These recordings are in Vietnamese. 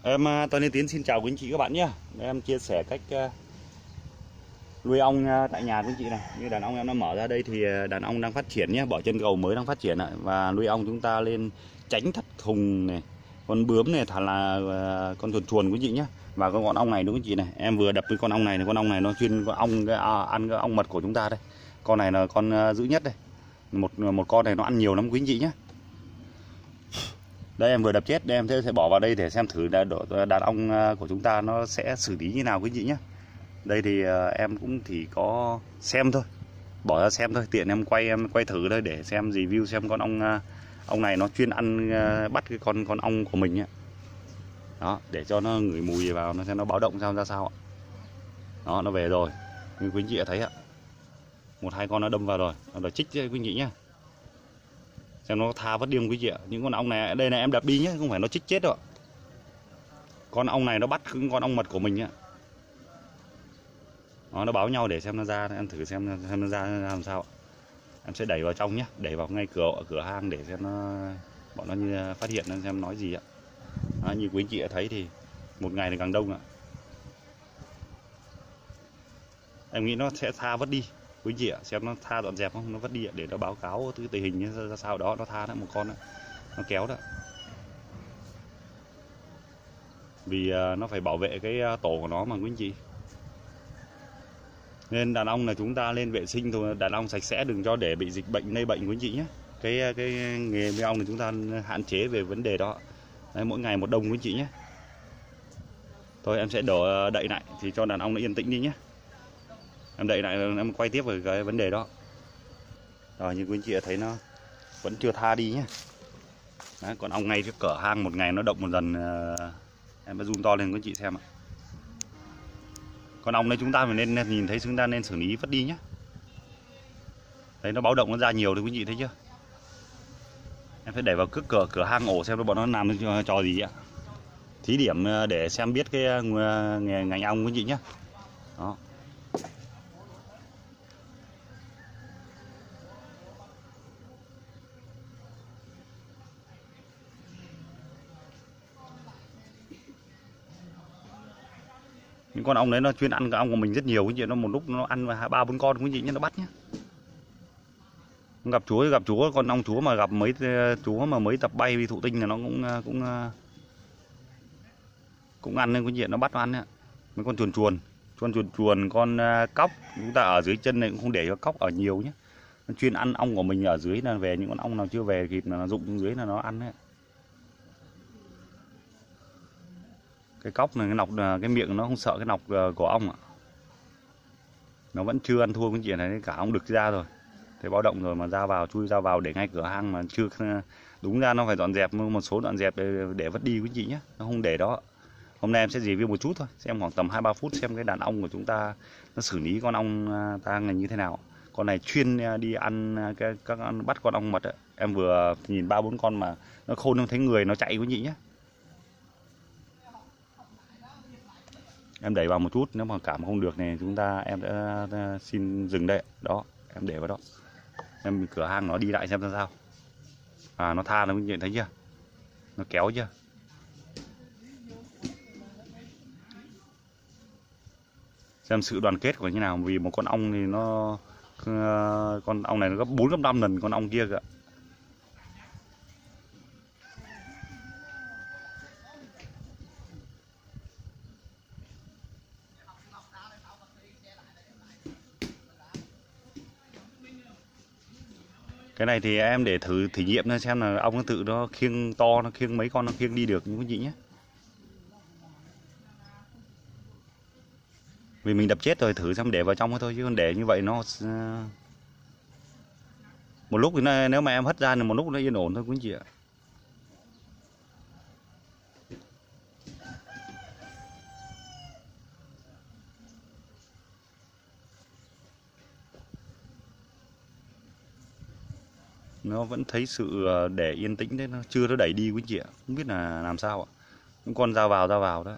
Tony Tiến xin chào quý anh chị các bạn nhé. Em chia sẻ cách nuôi ong tại nhà quý anh chị này. Như đàn ong em nó mở ra đây thì đàn ong đang phát triển nhé, bỏ chân cầu mới đang phát triển ạ. Và nuôi ong chúng ta lên tránh thất thùng này, con bướm này, thà là con chuồn chuồn quý anh chị nhé. Và con ong này đúng quý anh chị này, em vừa đập với con ong này, con ong này nó chuyên con ong ăn cái ong mật của chúng ta đây. Con này là con dữ nhất đây. Một con này nó ăn nhiều lắm quý anh chị nhé. Đây em vừa đập chết, đây em sẽ bỏ vào đây để xem thử đàn ong của chúng ta nó sẽ xử lý như nào quý vị nhé. Đây thì em cũng chỉ có xem thôi, bỏ ra xem thôi, tiện em quay thử đây để xem review xem con ong này nó chuyên ăn bắt cái con ong của mình ấy. Đó, để cho nó ngửi mùi vào nó xem nó báo động ra sao ạ. Đó, nó về rồi, như quý chị đã thấy ạ, một hai con nó đâm vào rồi, nó đã chích quý chị nhé. Xem nó tha vất điên quý chị ạ. Những con ong này đây là em đập đi nhé, không phải nó chích chết đâu. Con ong này nó bắt con ong mật của mình nhá. Nó báo nhau để xem nó ra, em thử xem nó ra làm sao. Em sẽ đẩy vào trong nhé, đẩy vào ngay cửa hang để xem nó bọn nó như phát hiện nó xem nói gì ạ. Đó, như quý chị đã thấy thì một ngày thì càng đông ạ. Em nghĩ nó sẽ tha vất đi quý chị ạ, xem nó tha dọn dẹp không, nó vất đi ạ, để nó báo cáo từ tình hình ra sao đó, nó tha đó một con đó, nó kéo đó. Vì nó phải bảo vệ cái tổ của nó mà quý anh chị. Nên đàn ong là chúng ta lên vệ sinh thôi, đàn ong sạch sẽ, đừng cho để bị dịch bệnh lây bệnh quý anh chị nhé. Cái nghề nuôi ong thì chúng ta hạn chế về vấn đề đó. Đấy, mỗi ngày một đông quý anh chị nhé. Thôi em sẽ đậy lại thì cho đàn ong nó yên tĩnh đi nhé. Em đậy lại em quay tiếp về cái vấn đề đó. Rồi như quý anh chị thấy nó vẫn chưa tha đi nhé. Đấy, còn ong ngay cái cửa hang một ngày nó động một lần em phải zoom to lên quý anh chị xem ạ. Con ong này chúng ta phải nên nhìn thấy, chúng ta nên xử lý vứt đi nhé. Đấy, nó báo động nó ra nhiều đấy quý anh chị thấy chưa. Em phải đẩy vào cửa hang ổ xem bọn nó làm trò gì ạ. Thí điểm để xem biết cái ngành ong quý anh chị nhé. Đó. Những con ong đấy nó chuyên ăn cái ong của mình rất nhiều quý chị, nó một lúc nó ăn 3-4 con quý chị nhé, nó bắt nhé. Gặp chúa con ong chúa mà gặp mấy chúa mà mấy tập bay đi thụ tinh là nó cũng ăn nên quý chị, nó bắt nó ăn đấy. Mấy con chuồn con cóc chúng ta ở dưới chân này cũng không để cho cóc ở nhiều nhé. Nó chuyên ăn ong của mình ở dưới, là về những con ong nào chưa về kịp là nó rụng xuống dưới là nó ăn đấy. Cái cóc này, cái nọc, cái miệng nó không sợ cái nọc của ong ạ. Nó vẫn chưa ăn thua cái chuyện này, cả ong đực ra rồi. Thế báo động rồi mà ra vào, chui ra vào để ngay cửa hang mà chưa, đúng ra nó phải dọn dẹp một số dọn dẹp để vứt đi quý chị nhé. Nó không để đó. Hôm nay em sẽ review một chút thôi, xem khoảng tầm 2-3 phút xem cái đàn ong của chúng ta nó xử lý con ong ta là như thế nào. Con này chuyên đi ăn các bắt con ong mật ấy. Em vừa nhìn 3-4 con mà nó khôn, không thấy người nó chạy quý chị nhé. Em đẩy vào một chút, nếu mà cảm không được này chúng ta em đã xin dừng đây. Đó, em để vào đó. Em cửa hang nó đi lại xem ra sao. Nó tha nó nhận thấy chưa? Nó kéo chưa? Xem sự đoàn kết của như nào, vì một con ong thì nó con ong này nó gấp 4 gấp 5 lần con ong kia kìa. Cái này thì em để thử nghiệm thôi, xem là ong nó tự nó khiêng to, nó khiêng mấy con nó khiêng đi được như quý vị nhé. Vì mình đập chết rồi, thử xem để vào trong thôi, chứ còn để như vậy nó một lúc thì nếu mà em hất ra thì một lúc nó yên ổn thôi quý chị ạ. Nó vẫn thấy sự để yên tĩnh đấy, nó chưa nó đẩy đi quý chị ạ, không biết là làm sao ạ. Những con ra vào đó.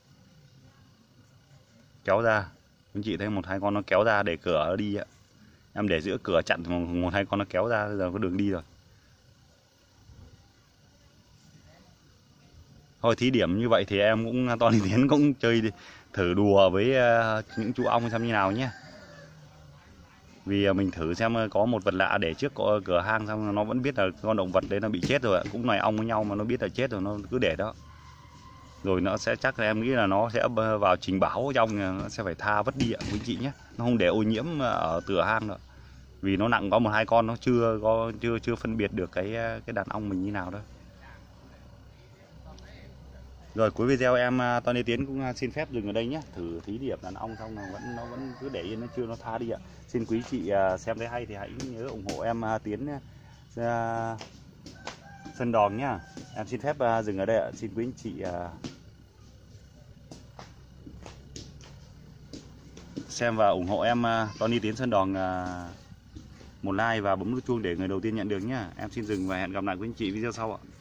Kéo ra, quý chị thấy 1-2 con nó kéo ra để cửa nó đi ạ. Em để giữa cửa chặn một hai con nó kéo ra, giờ có đường đi rồi. Thôi thí điểm như vậy thì em cũng Tony Tiến cũng chơi thử đùa với những chú ong xem như nào nhé. Vì mình thử xem có một vật lạ để trước cửa hang, xong nó vẫn biết là con động vật đấy nó bị chết rồi ạ. Cũng loài ong với nhau mà nó biết là chết rồi, nó cứ để đó. Rồi nó sẽ, chắc là em nghĩ là nó sẽ vào trình báo trong, nó sẽ phải tha vứt đi ạ quý chị nhé. Nó không để ô nhiễm ở cửa hang nữa. Vì nó nặng có một hai con, nó chưa phân biệt được cái đàn ong mình như nào đâu. Rồi cuối video em Tony Tiến cũng xin phép dừng ở đây nhé. Thử thí điểm đàn ong xong là nó vẫn cứ để yên, nó tha đi ạ. Xin quý chị xem thấy hay thì hãy nhớ ủng hộ em Tiến Sơn Đòn nhá. Em xin phép dừng ở đây ạ. Xin quý anh chị xem và ủng hộ em Tony Tiến Sơn Đòn một like và bấm nút chuông để người đầu tiên nhận được nhá. Em xin dừng và hẹn gặp lại quý anh chị video sau ạ.